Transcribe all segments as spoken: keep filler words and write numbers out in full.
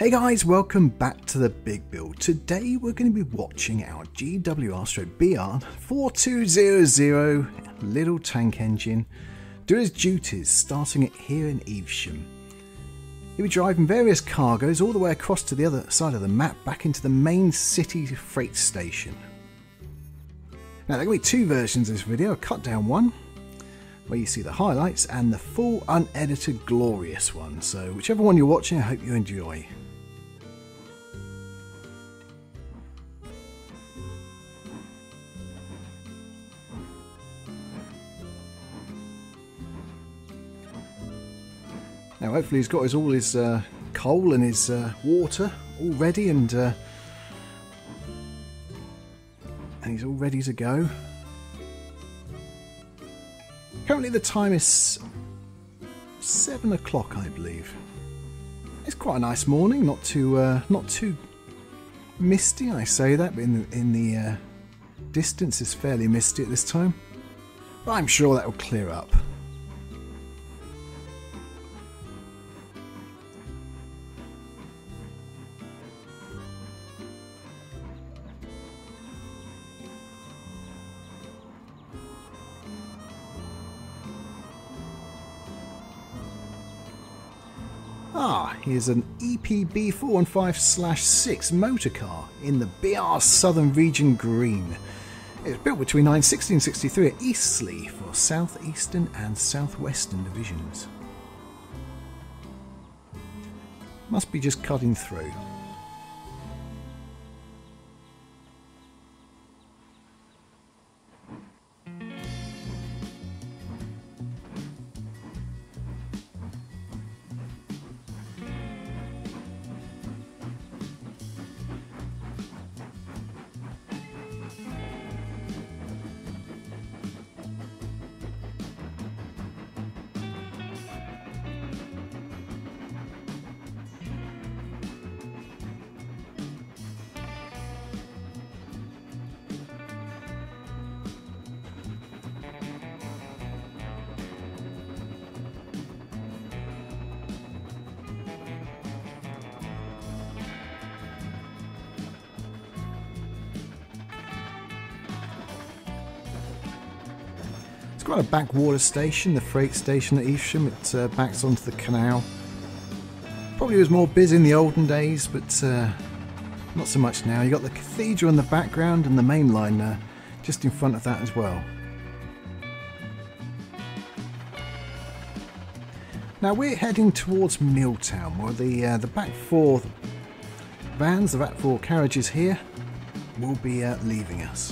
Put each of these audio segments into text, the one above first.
Hey guys, welcome back to the Big Build. Today we're going to be watching our G W R/B R four two zero zero little tank engine do its duties, starting it here in Evesham. He'll be driving various cargoes all the way across to the other side of the map back into the main city freight station. Now there are going to be two versions of this video, a cut down one where you see the highlights and the full unedited glorious one, so whichever one you're watching I hope you enjoy. Now hopefully he's got his, all his uh, coal and his uh, water all ready, and uh, and he's all ready to go. Currently the time is seven o'clock, I believe. It's quite a nice morning, not too uh, not too misty. I say that, but in the, in the uh, distance it's fairly misty at this time. But I'm sure that will clear up. Ah, here's an E P B four one five slash six motor car in the B R Southern Region Green. It was built between nineteen sixty and sixty-three at Eastleigh for South Eastern and South Western divisions. Must be just cutting through. Got a backwater station, the freight station at Evesham. It uh, backs onto the canal. Probably was more busy in the olden days, but uh, not so much now. You got the cathedral in the background and the main line uh, just in front of that as well. Now we're heading towards Milltown, where the uh, the back four vans, the back four carriages here, will be uh, leaving us.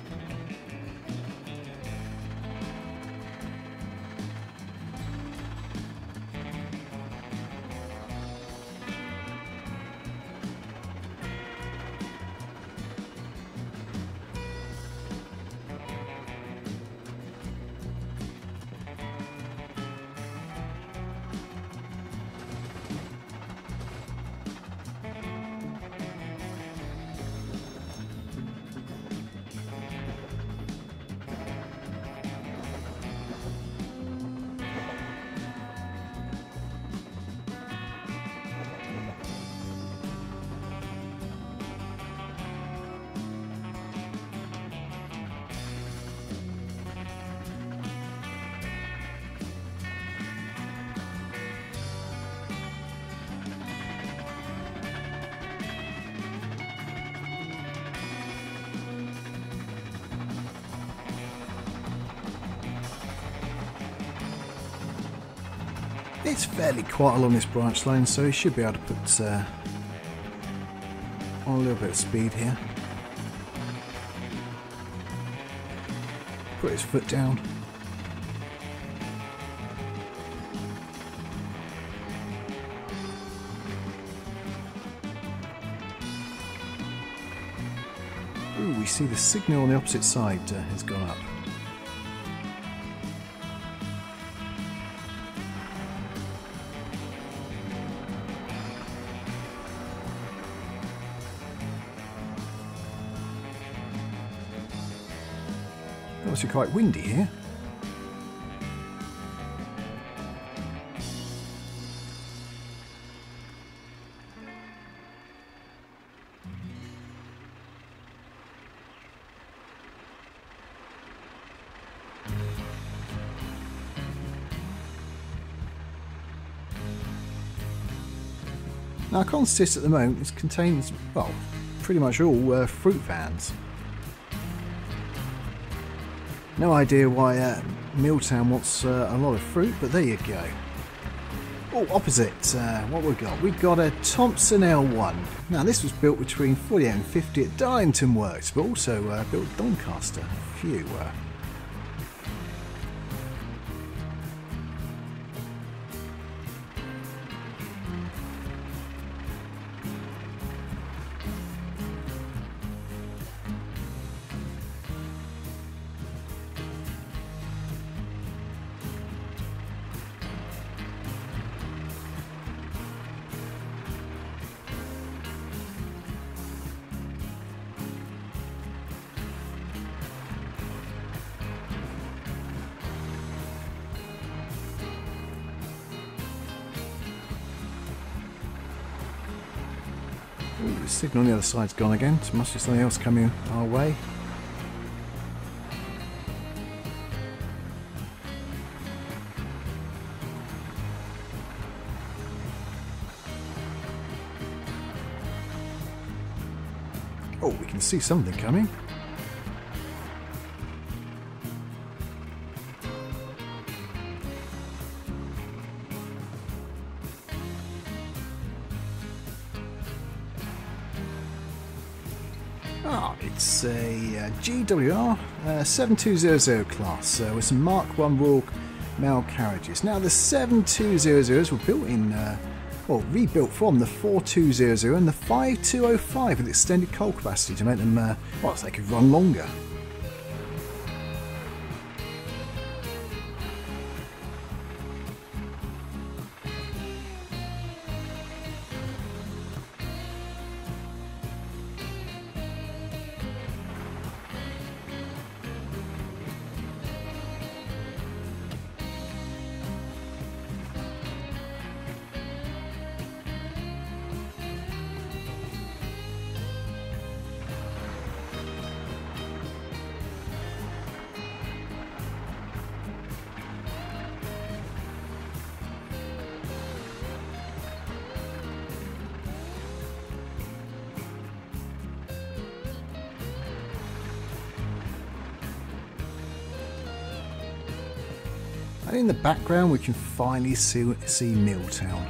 It's fairly quiet along this branch line, so he should be able to put uh, on a little bit of speed here. Put his foot down. Ooh, we see the signal on the opposite side uh, has gone up. Obviously quite windy here. Now, consist at the moment it contains, well, pretty much all uh, fruit vans. No idea why uh, Milltown wants uh, a lot of fruit, but there you go. Oh, opposite, uh, what we got? We got a Thompson L one. Now, this was built between forty-eight and fifty at Darlington Works, but also uh, built at Doncaster. A few. Uh, Ooh, the signal on the other side's gone again, so must be something else coming our way. Oh, we can see something coming. Ah, it's a uh, G W R uh, seven two zero zero class uh, with some Mark one Royal Mail carriages. Now, the seven two zero zeros were built in, uh, well, rebuilt from the four two zero zero and the five two oh five with extended coal capacity to make them, uh, well, so they could run longer. And in the background we can finally see, see Milltown.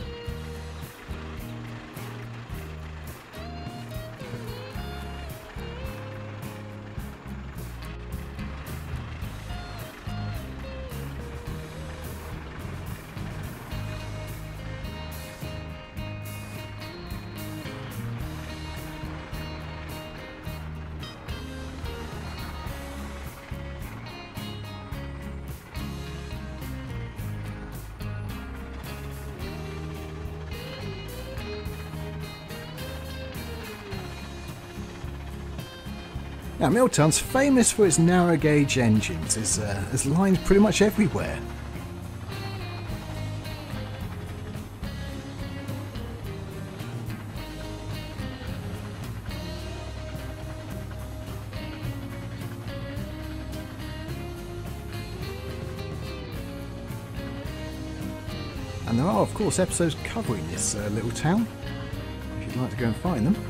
Now, Milltown's famous for its narrow gauge engines. There's, uh, there's lines pretty much everywhere. And there are, of course, episodes covering this uh, little town, if you'd like to go and find them.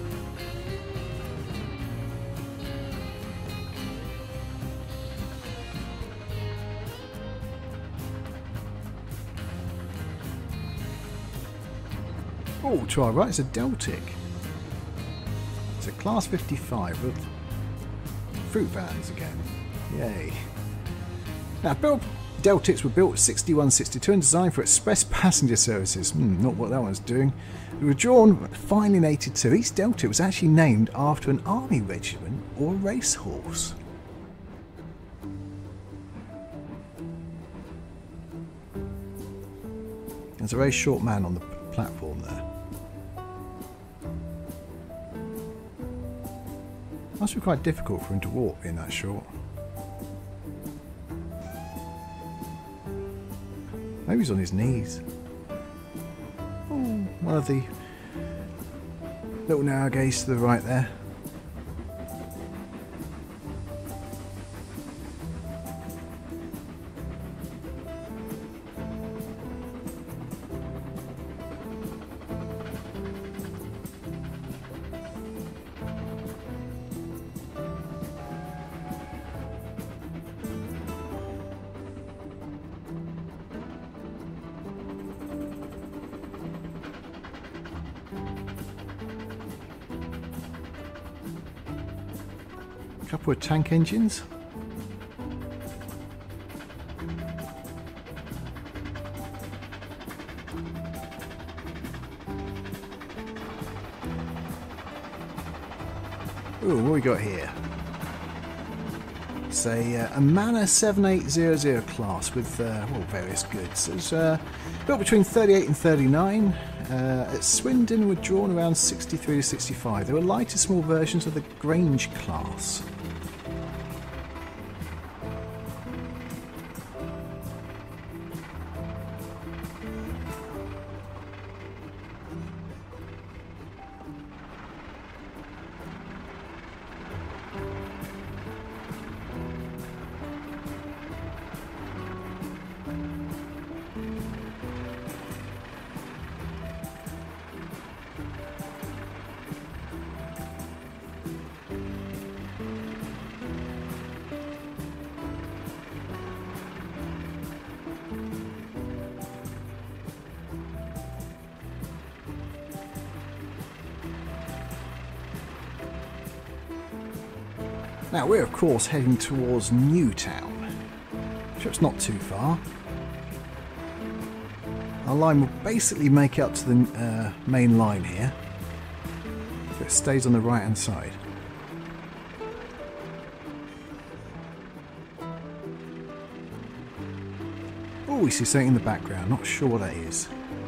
Oh, to our right, it's a Deltic. It's a Class fifty-five with fruit vans again. Yay. Now, built, Deltics were built sixty-one sixty-two and designed for express passenger services. Hmm, not what that one's doing. They were drawn finally in eighty-two. Each Deltic was actually named after an army regiment or a racehorse. There's a very short man on the platform there. Must be quite difficult for him to walk being that short. Maybe he's on his knees. Oh, one of the little narrow gauge to the right there. couple of tank engines. Ooh, what we got here? It's a, uh, a Manor seven eight hundred class with uh, well, various goods. It was uh, built between thirty-eight and thirty-nine. Uh, at Swindon were drawn around sixty-three to sixty-five. They were lighter, small versions of the Grange class. Now we're of course heading towards Newtown. Sure, it's not too far. Our line will basically make it up to the uh, main line here. So it stays on the right hand side. Oh, we see something in the background, not sure what that is.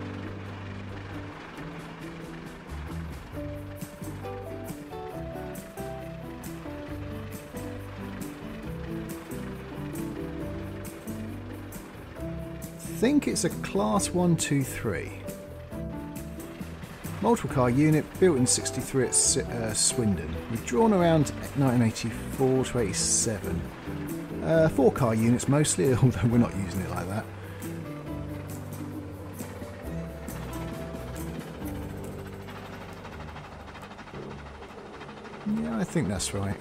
I think it's a class one two three. Multiple car unit built in sixty-three at uh, Swindon. Withdrawn around nineteen eighty-four to eighty-seven. Uh, four car units mostly, although we're not using it like that. Yeah, I think that's right.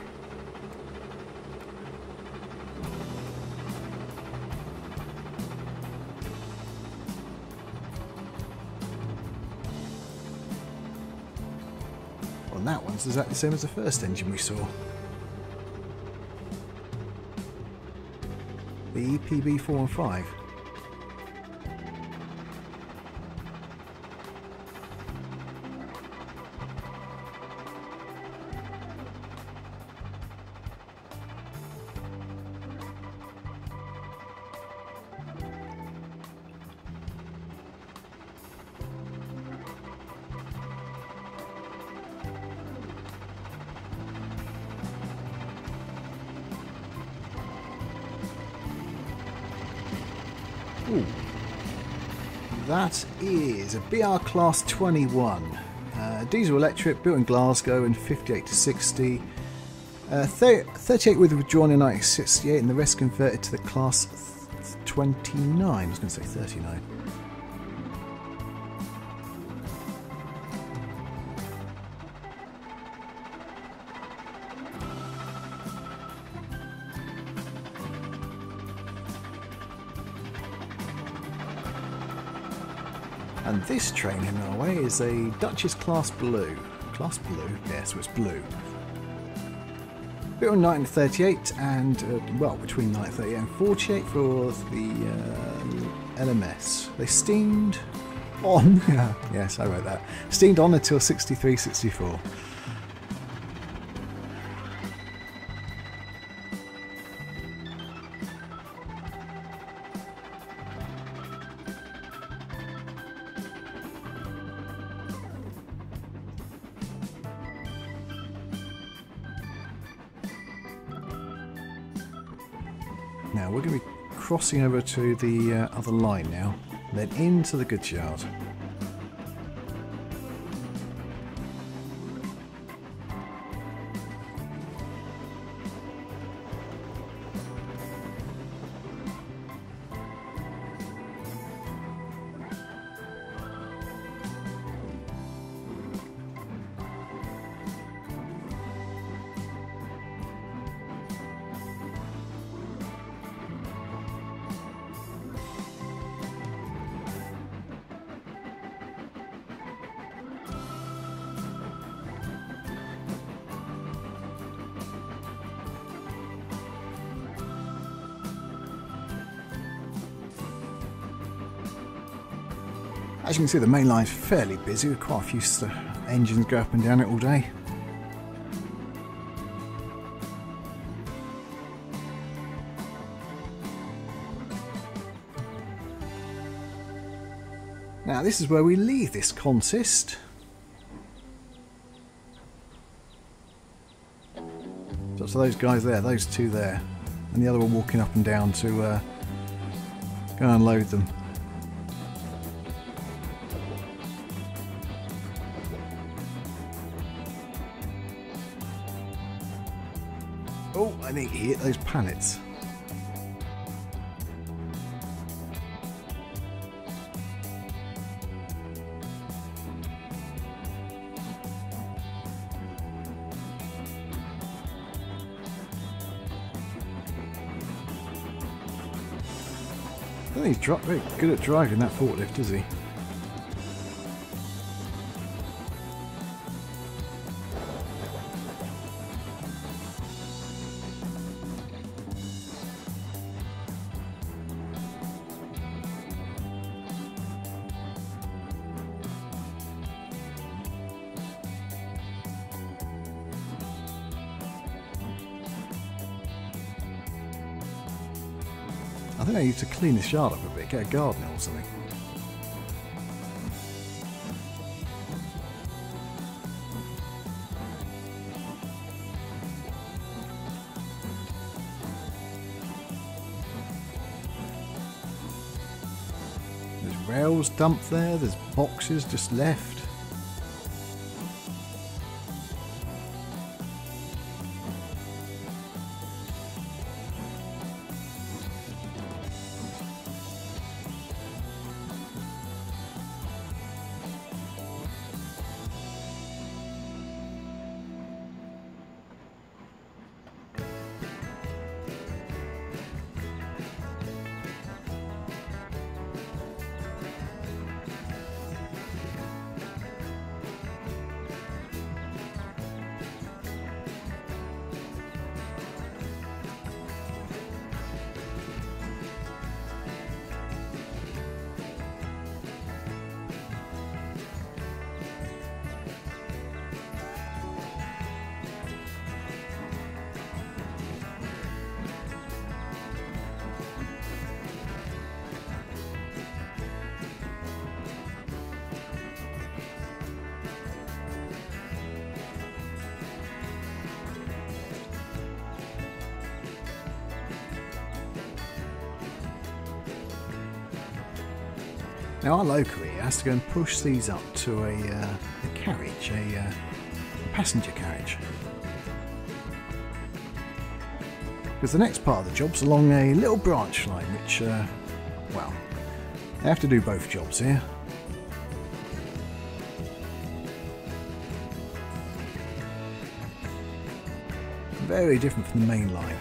And that one's exactly the same as the first engine we saw. The E P B four and five. Ooh. That is a B R Class twenty-one. Uh, diesel electric, built in Glasgow in fifty-eight to sixty. Uh, thirty-eight with withdrawn in nineteen sixty-eight, and the rest converted to the Class twenty-nine. I was going to say thirty-nine. And this train in our way is a Duchess Class Blue. Class Blue? Yes, it was blue. Built in nineteen thirty-eight and, uh, well, between nineteen thirty-eight and forty-eight for the uh, L M S. They steamed on, yes, I wrote that, steamed on until sixty-three sixty-four. Now we're going to be crossing over to the uh, other line now, then into the goods yard. As you can see, the main line's fairly busy with quite a few uh, engines go up and down it all day. Now this is where we leave this consist. So, so those guys there, those two there, and the other one walking up and down to uh, go and load them. Oh, I think he hit those pallets. I don't think he's very good at driving that forklift, is he? I think I need to clean this yard up a bit, get a gardener or something. There's rails dumped there, there's boxes just left. Now our loco here has to go and push these up to a, uh, a carriage, a, uh, a passenger carriage. Because the next part of the job's along a little branch line, which, uh, well, they have to do both jobs here. Very different from the main line.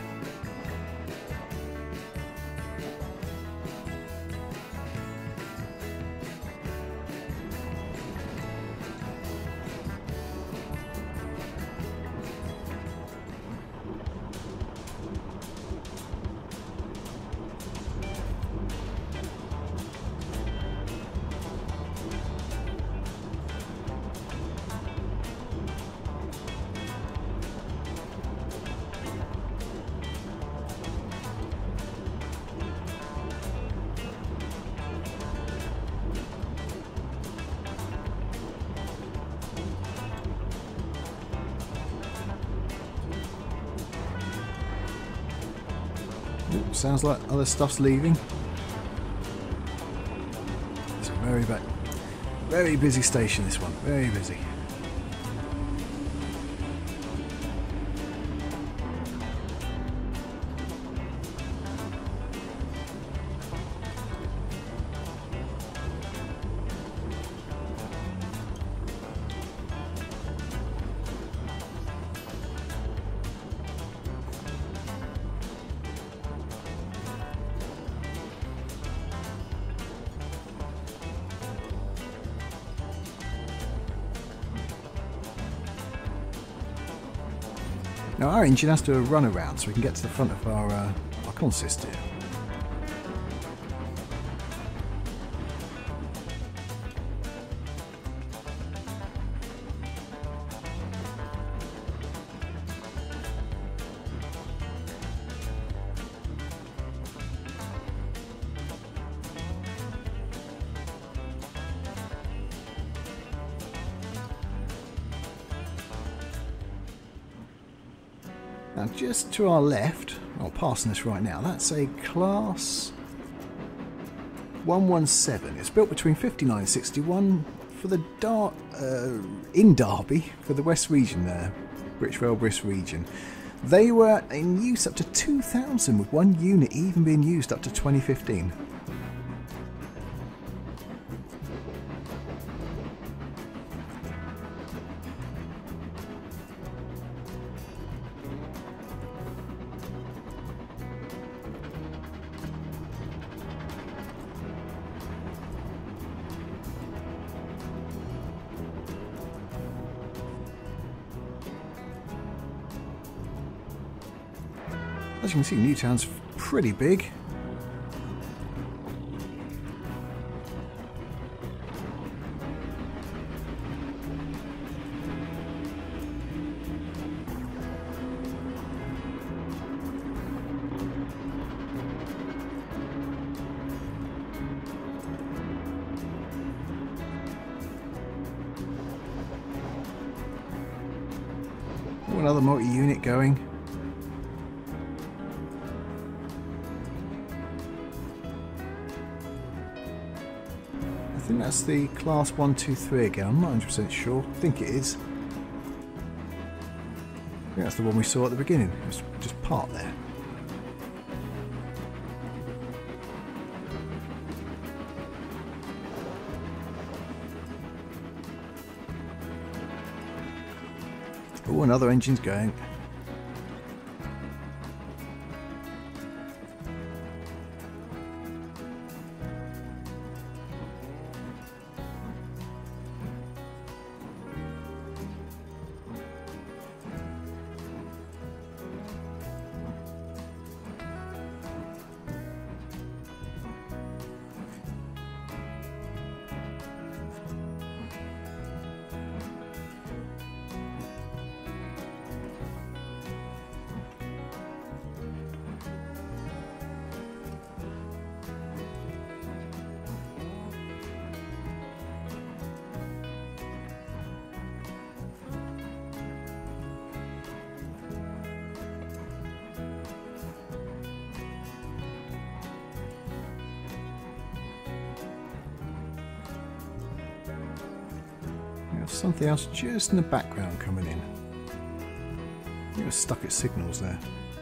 Ooh, sounds like other stuff's leaving. It's a very bad, very busy station, this one, very busy. Now our engine has to run around so we can get to the front of our, uh, our consist here. Now just to our left, oh, passing us right now, that's a class one seventeen. It's built between fifty-nine and sixty-one for the Dar uh, in Derby for the West region there, British Rail Brist region. They were in use up to two thousand, with one unit even being used up to twenty fifteen. As you can see, Newtown's pretty big. Oh, another multi-unit going. I think that's the class one two three again, I'm not one hundred percent sure. I think it is. I think that's the one we saw at the beginning. It was just parked there. Oh, another engine's going. Something else just in the background coming in. It was stuck at signals there.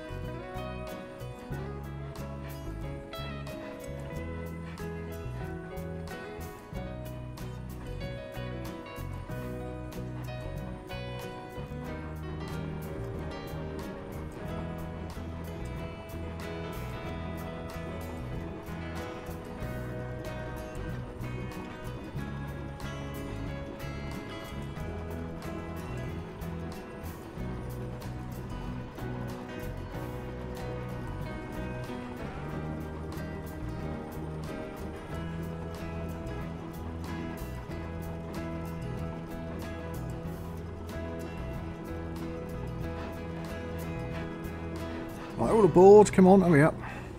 Right, all aboard, come on, hurry up.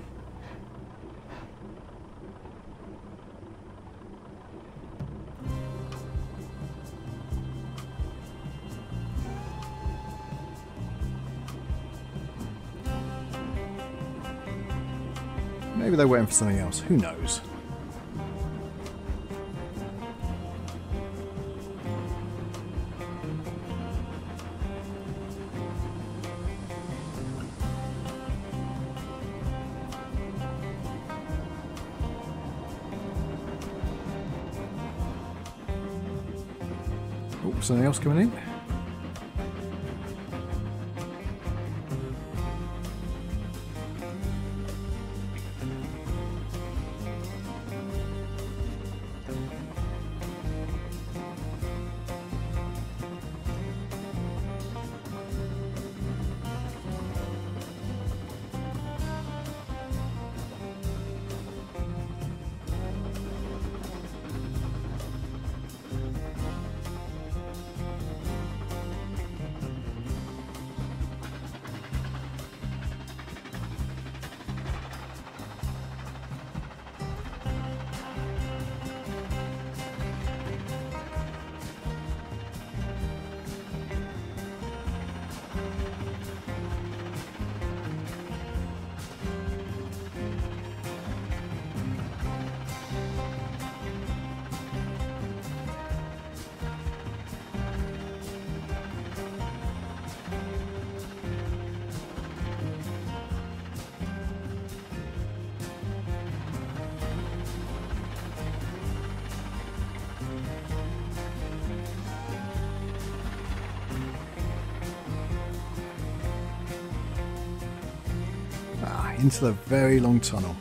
Maybe they're waiting for something else, who knows? Oh, something else coming in. into the very long tunnel.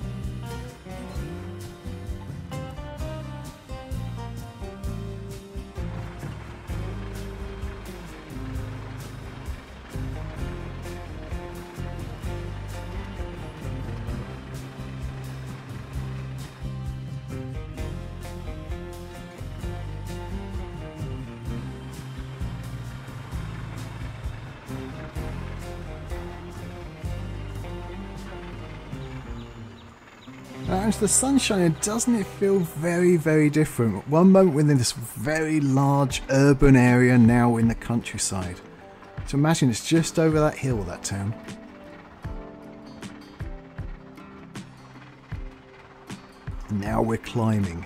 And the sunshine, doesn't it feel very, very different? One moment within this very large urban area, now in the countryside. So imagine it's just over that hill, that town. And now we're climbing.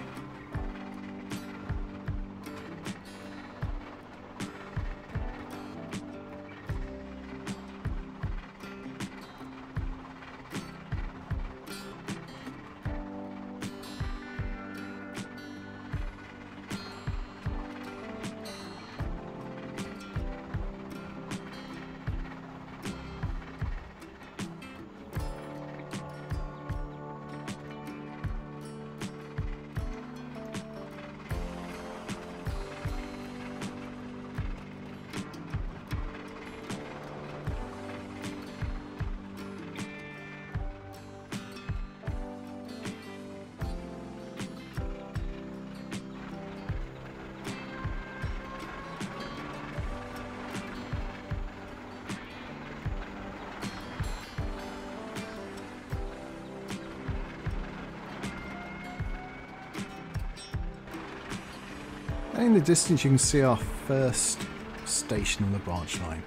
In the distance you can see our first station on the branch line.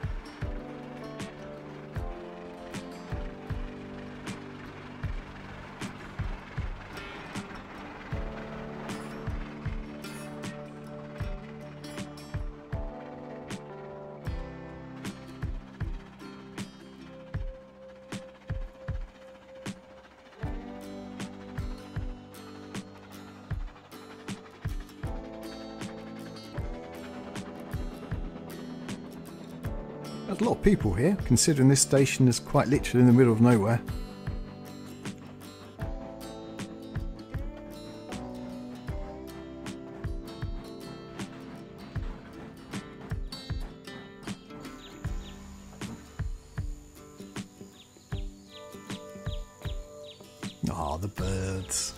There's a lot of people here, considering this station is quite literally in the middle of nowhere. Ah, oh, the birds.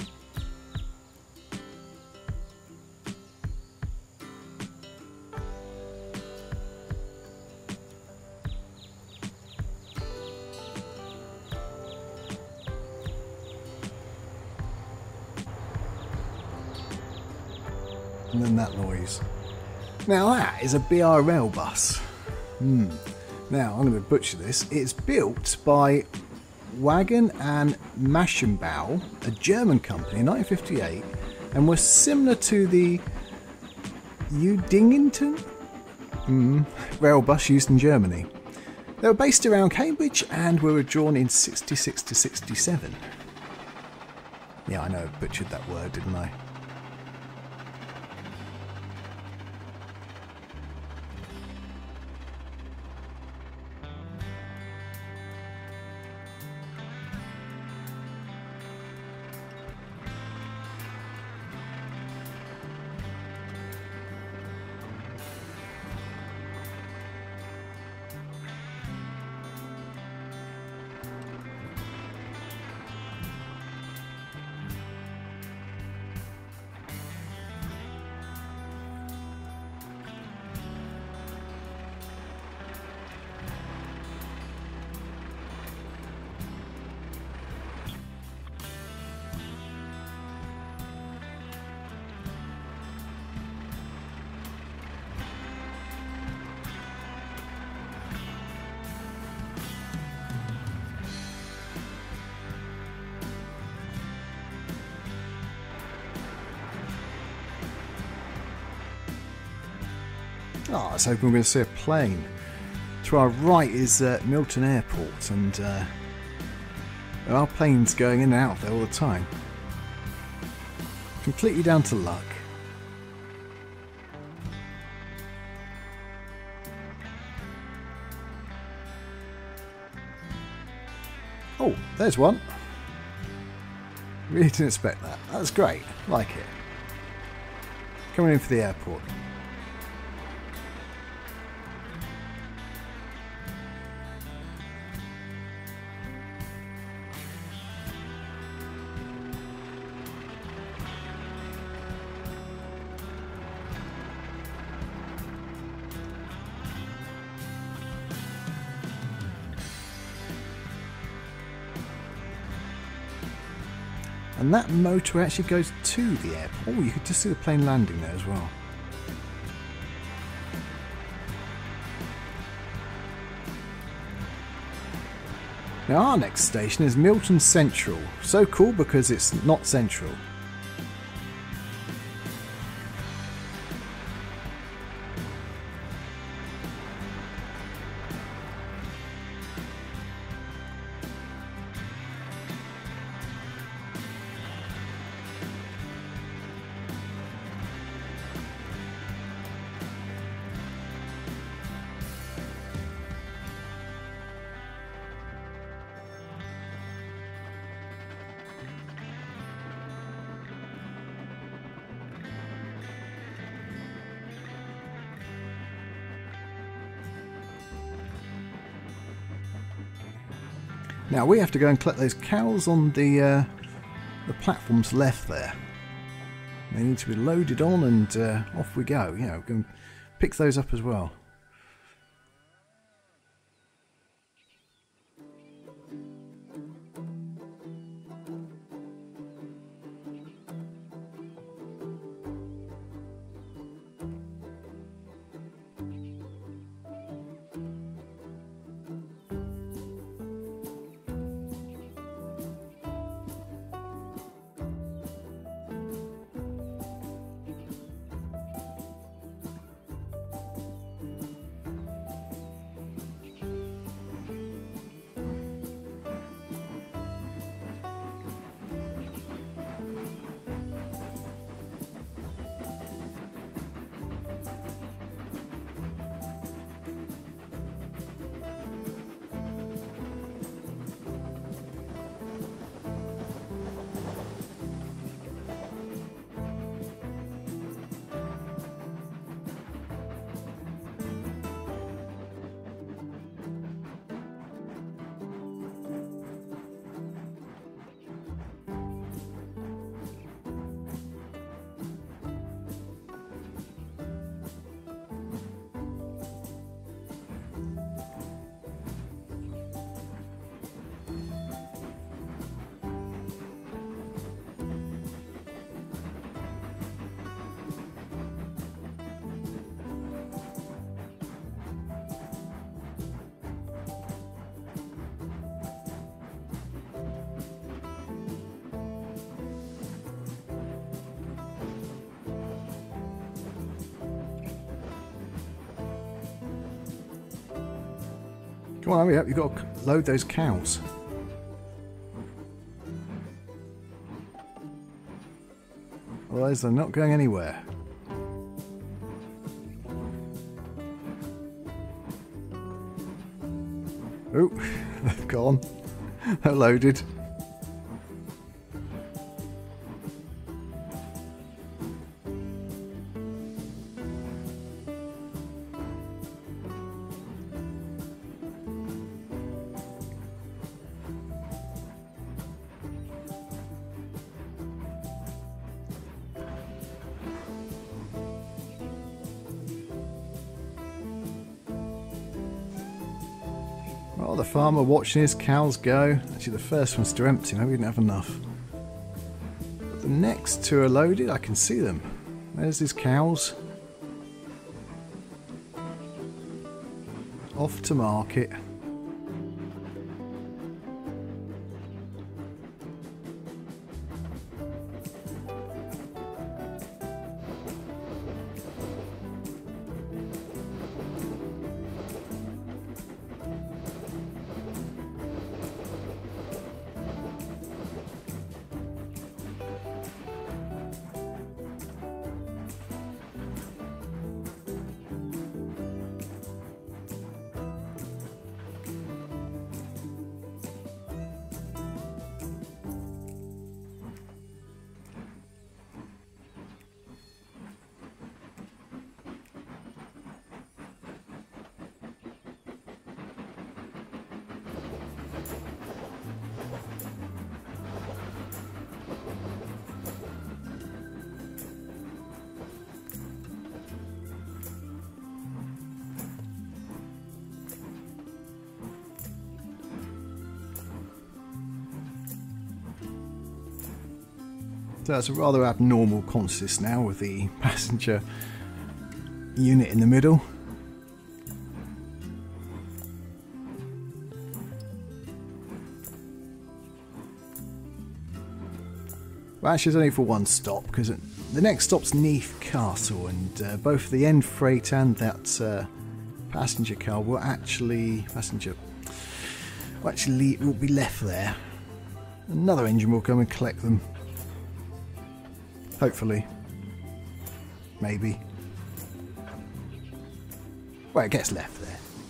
And then that noise. Now that is a B R L bus. Hmm. Now I'm going to butcher this. It's built by Wagen and Maschenbau, a German company in nineteen fifty-eight, and was similar to the Udington mm, rail bus used in Germany. They were based around Cambridge and were withdrawn in sixty-six to sixty-seven. Yeah, I know, I butchered that word, didn't I? Oh, let's hope we're going to see a plane. To our right is uh, Milton Airport, and uh, there are planes going in and out there all the time. Completely down to luck. Oh, there's one. Really didn't expect that. That's great. Like it. Coming in for the airport. And that motorway actually goes to the airport. Oh, you could just see the plane landing there as well. Now our next station is Milton Central. So cool because it's not central. Now we have to go and collect those cows on the uh, the platforms left there. They need to be loaded on and uh, off we go. You know, go and pick those up as well. Come on, hurry up, you've got to load those cows. Otherwise they're not going anywhere. Oh, they've gone. They're loaded. Well, the farmer watching his cows go. Actually, the first one's to empty. Maybe we didn't have enough. But the next two are loaded. I can see them. There's his cows. Off to market. So that's a rather abnormal consist now with the passenger unit in the middle. Well, actually, it's only for one stop because the next stop's Neath Castle, and uh, both the end freight and that uh, passenger car will actually passenger will actually will be left there. Another engine will come and collect them. Hopefully, maybe. Well, it gets left there.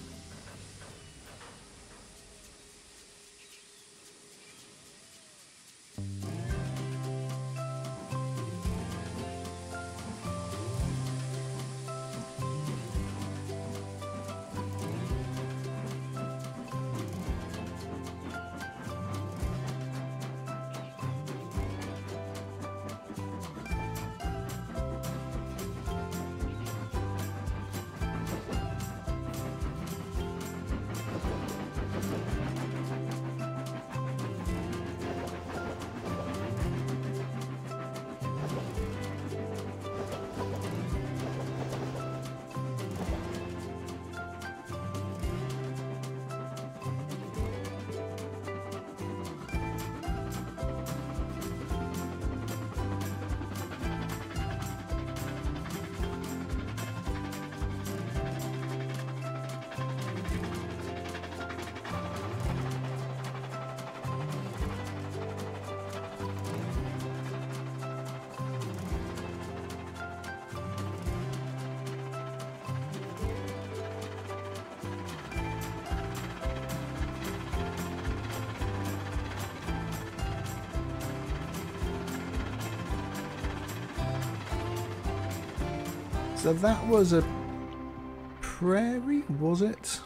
So that was a Prairie, was it?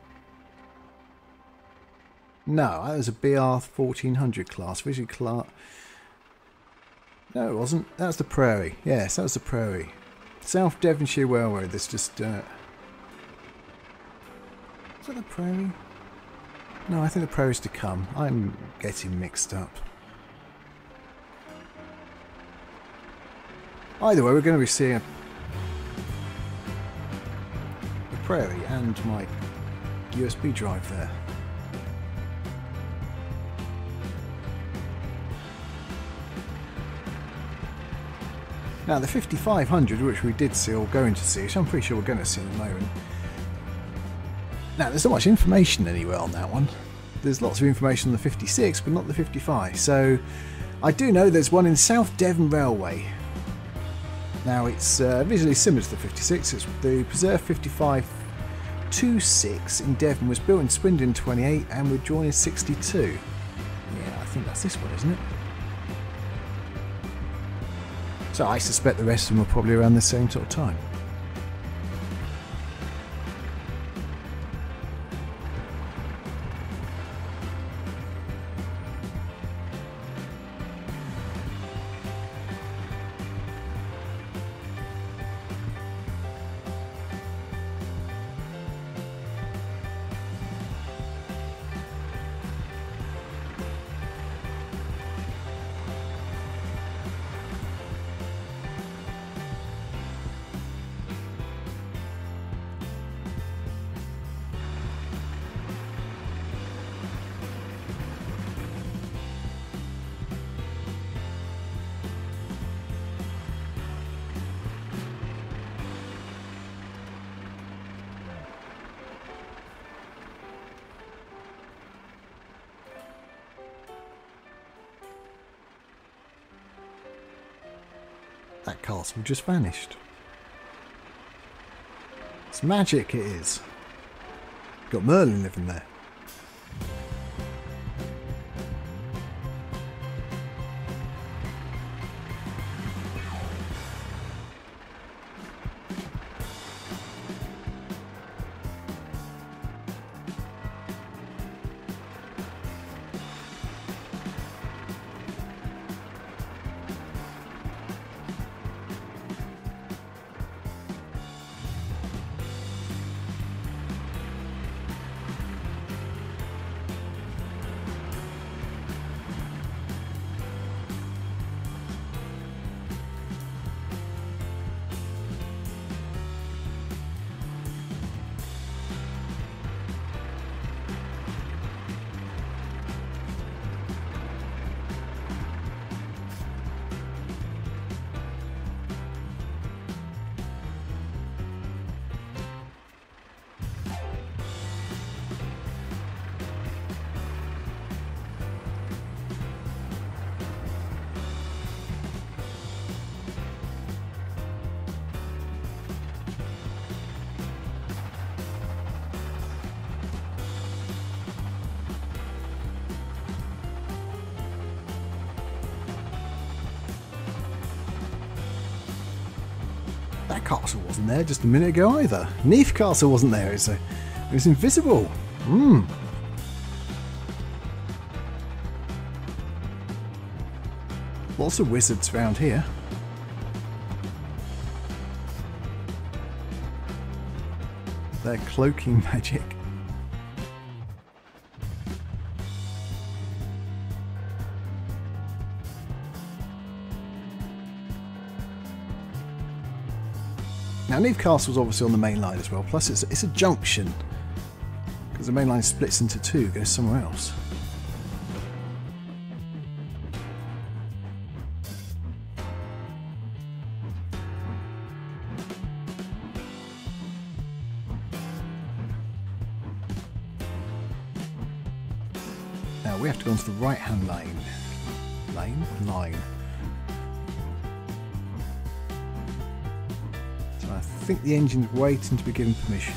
No, that was a B R fourteen hundred class. Visually Clark. No, it wasn't. That was the Prairie. Yes, that was the Prairie. South Devonshire Railway. This just. Uh... Is that the Prairie? No, I think the Prairie's to come. I'm getting mixed up. Either way, we're going to be seeing a Prairie and my U S B drive there. Now the fifty-five hundred, which we did see or going to see, which I'm pretty sure we're going to see in a moment. Now there's not much information anywhere on that one. There's lots of information on the fifty-six, but not the fifty-five. So I do know there's one in South Devon Railway. Now it's uh, visually similar to the fifty-six. It's the Preserve fifty-five twenty-six in Devon, was built in Swindon twenty-eight and withdrawn in sixty-two. Yeah, I think that's this one, isn't it? So I suspect the rest of them are probably around the same sort of time. That castle just vanished. It's magic, it is. Got Merlin living there. That castle wasn't there just a minute ago either. Neath Castle wasn't there, so it was invisible. Hmm. Lots of wizards around here. They're cloaking magic. Now, Neath Castle's obviously on the main line as well, plus it's, it's a junction, because the main line splits into two, goes somewhere else. Now we have to go onto the right hand lane. Lane? Line. I think the engine's waiting to be given permission.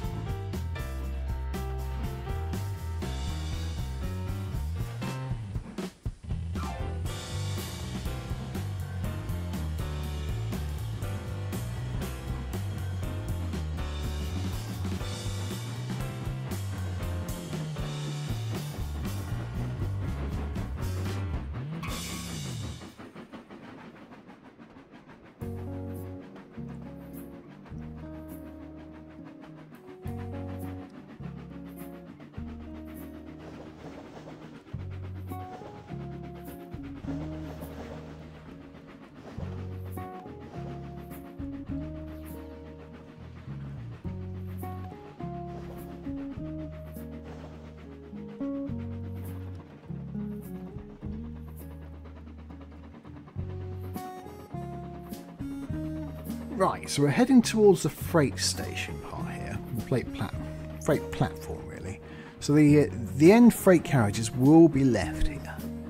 Right, so we're heading towards the freight station part here, the freight, plat freight platform really. So the uh, the end freight carriages will be left here.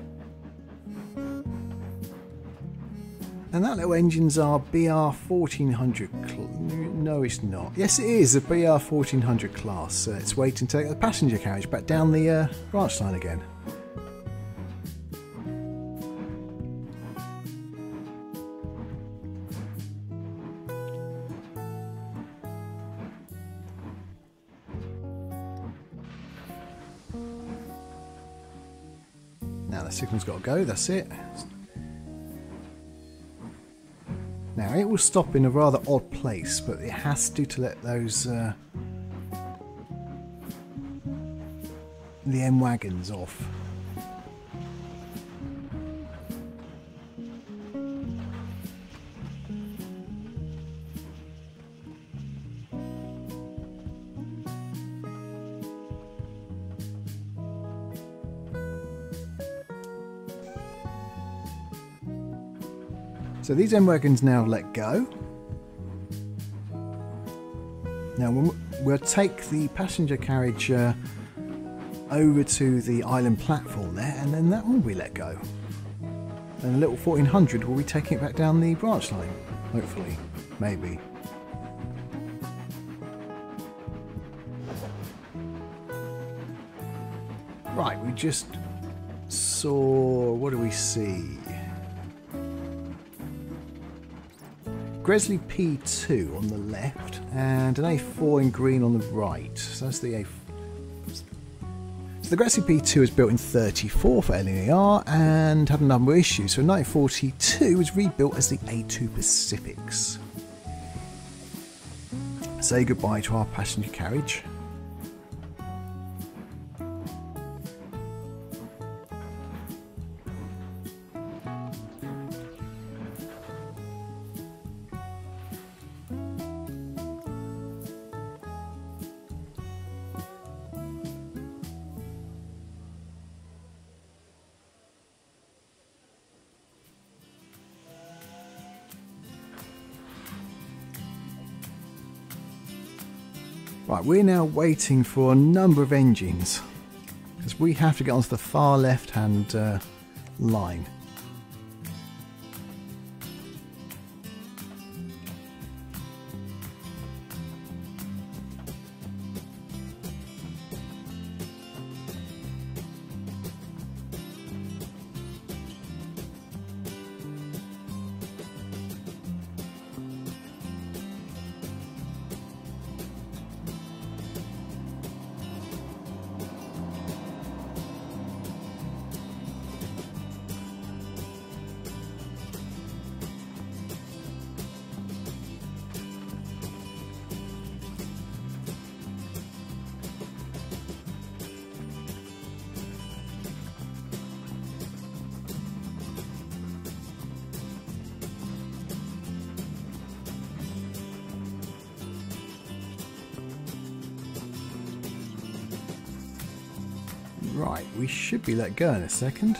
And that little engine's our B R fourteen hundred. No, it's not. Yes, it is a B R fourteen hundred class. Uh, it's waiting to take the passenger carriage back down the uh, branch line again. Now the signal's got to go, that's it. Now it will stop in a rather odd place, but it has to to let those uh, the M wagons off. So these M wagons now let go. Now we'll take the passenger carriage uh, over to the island platform there, and then that one will be let go. And the little fourteen hundred will be taking it back down the branch line, hopefully, maybe. Right, we just saw, what do we see? Gresley P two on the left and an A four in green on the right. So that's the A four. So the Gresley P two was built in thirty-four for L N E R and had a number of issues. So in nineteen forty-two it was rebuilt as the A two Pacifics. Say goodbye to our passenger carriage. Right, we're now waiting for a number of engines because we have to get onto the far left hand uh, line. Right, we should be let go in a second.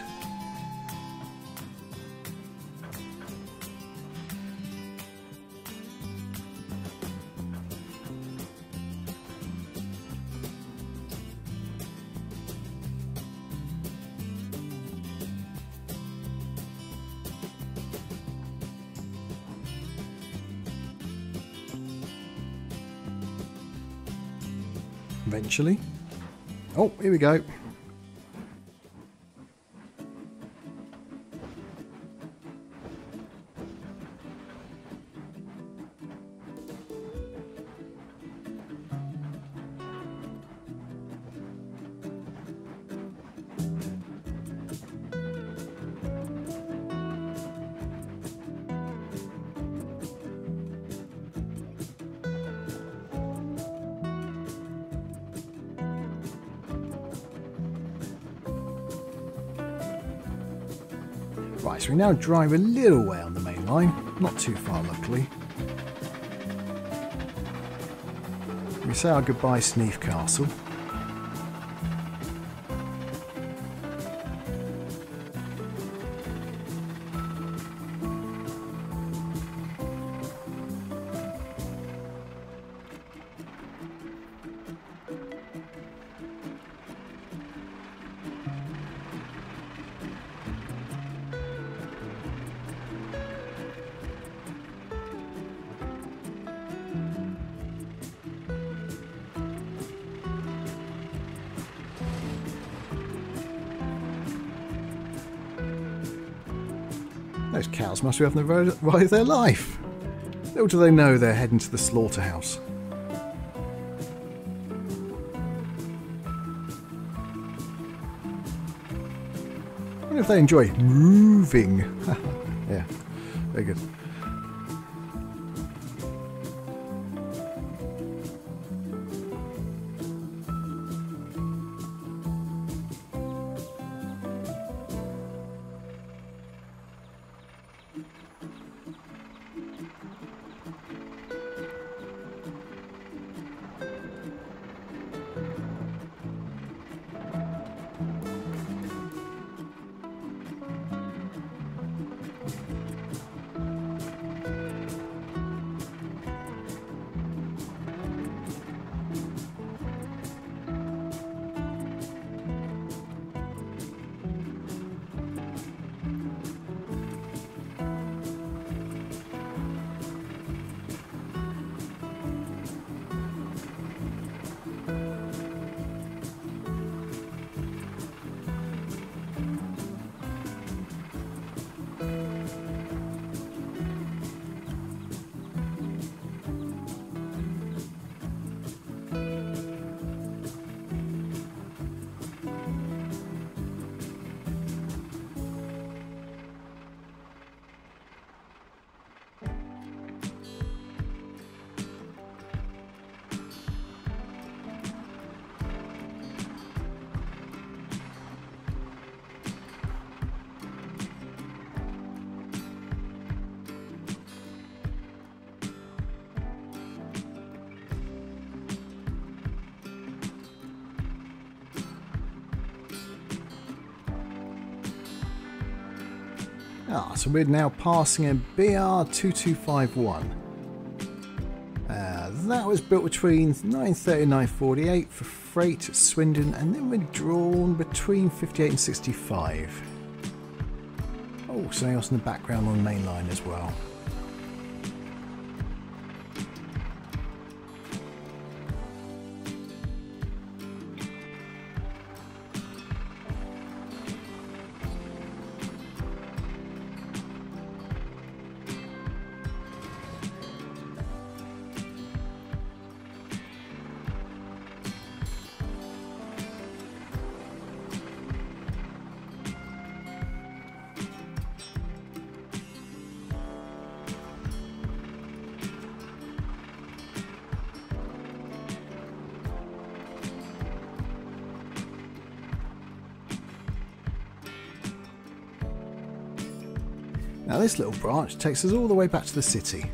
Eventually. Oh, here we go. Right, so we now drive a little way on the main line, not too far luckily. We say our goodbyes to Neath Castle. Those cows must be having the road, ride of their life. Little do they know they're heading to the slaughterhouse. I wonder if they enjoy moving. Yeah, very good. Ah, so we're now passing a B R two two five one. Uh, that was built between nine thirty and nine forty-eight for freight at Swindon, and then withdrawn between fifty-eight and sixty-five. Oh, something else in the background on the main line as well. Now this little branch takes us all the way back to the city.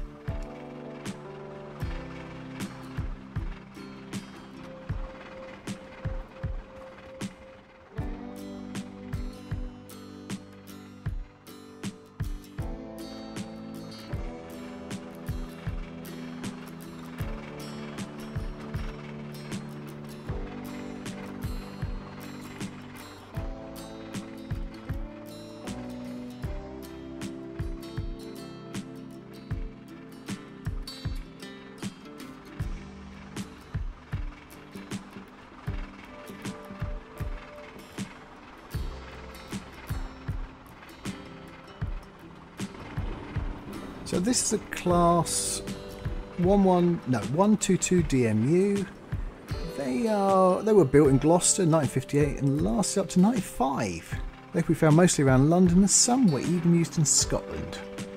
So this is a class one one no one two two D M U. They are they were built in Gloucester in nineteen fifty-eight and lasted up to ninety-five. They can be found mostly around London, and some were even used in Scotland.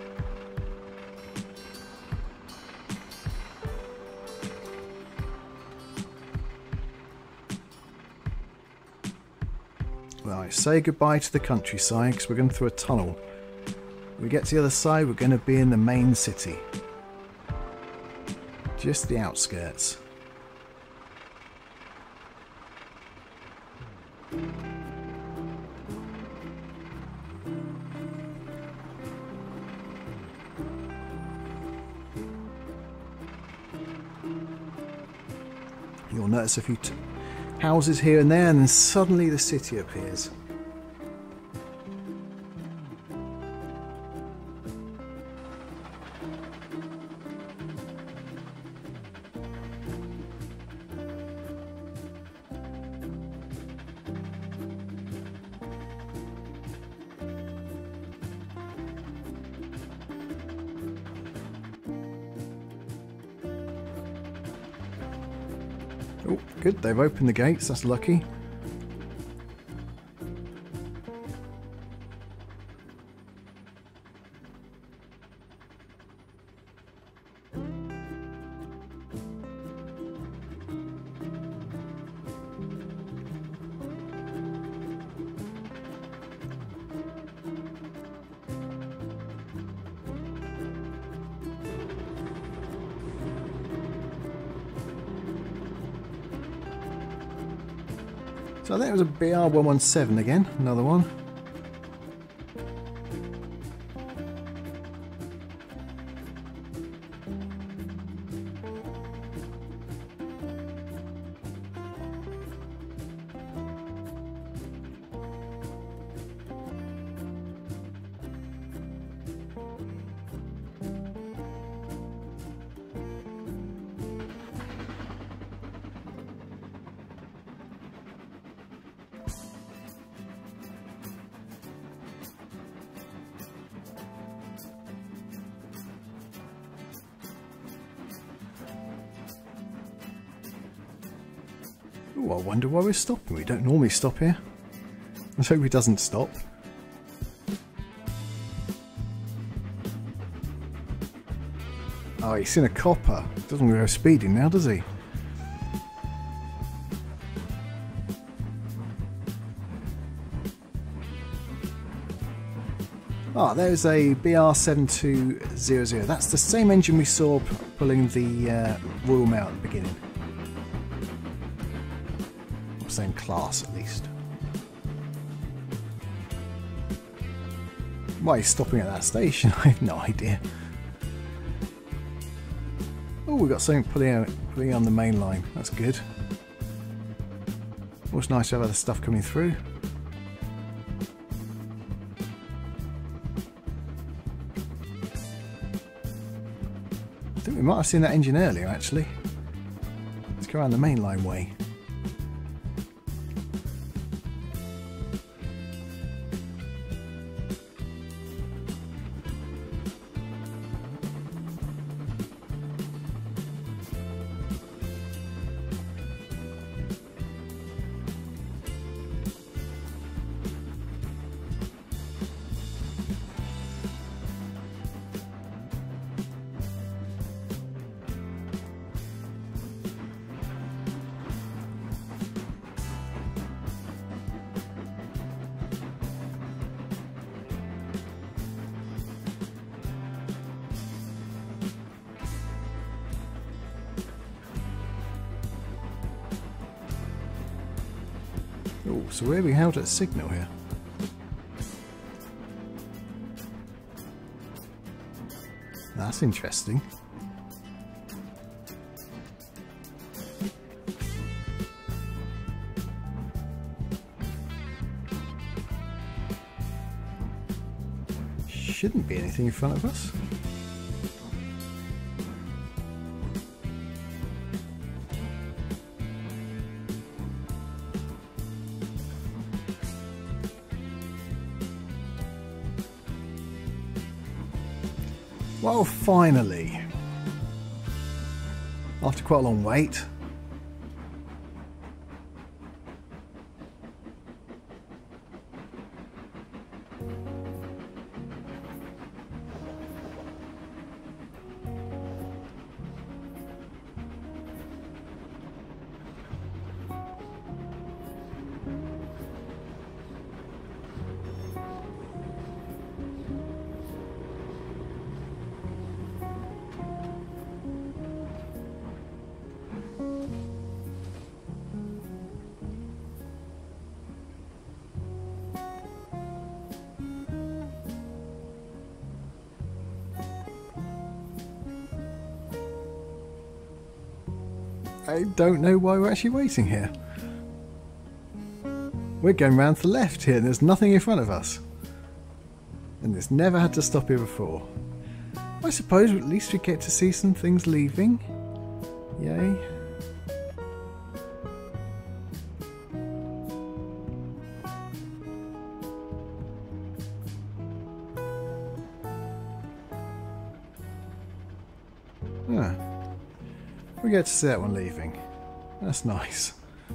Right, say goodbye to the countryside because we're going through a tunnel. When we get to the other side, we're going to be in the main city. Just the outskirts. You'll notice a few t houses here and there, and then suddenly the city appears. Oh, good, they've opened the gates, that's lucky. So I think it was a B R one one seven again, another one. Ooh, I wonder why we're stopping. We don't normally stop here. Let's hope he doesn't stop. Oh, he's seen a copper. Doesn't go speeding now, does he? Ah, there's a B R seven two zero zero. That's the same engine we saw pulling the uh, Royal Mail at the beginning. Same class at least. Why he's stopping at that station, I have no idea. Oh, we've got something pulling out, pulling on the main line. That's good. Always nice to have other stuff coming through. I think we might have seen that engine earlier actually. Let's go around the main line way. Oh, so where are we held at signal here? That's interesting. Shouldn't be anything in front of us. Well, finally, after quite a long wait, I don't know why we're actually waiting here. We're going round to the left here and there's nothing in front of us. And it's never had to stop here before. I suppose at least we get to see some things leaving. Yay. Ah. We get to see that one leaving. That's nice.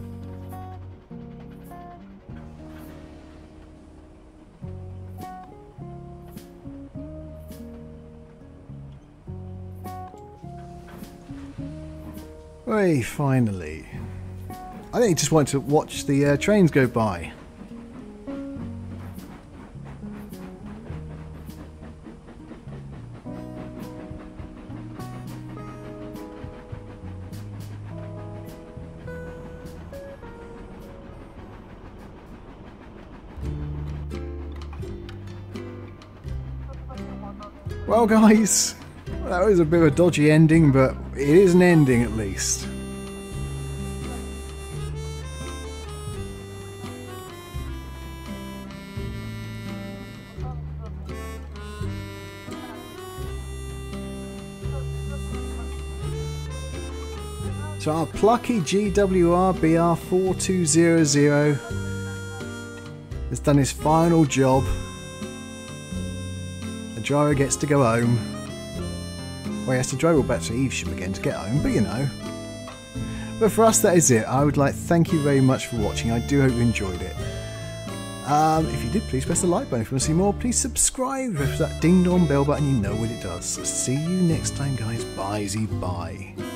Hey, finally. I think he just wanted to watch the uh, trains go by. Well guys, that was a bit of a dodgy ending, but it is an ending at least. So our plucky G W R B R four two zero zero has done his final job. The driver gets to go home. Well, he has to drive all back to Evesham again to get home, but you know. But for us, that is it. I would like to thank you very much for watching. I do hope you enjoyed it. Um, if you did, please press the like button. If you want to see more, please subscribe. Press that ding dong bell button, you know what it does. See you next time, guys. Bye-zy bye.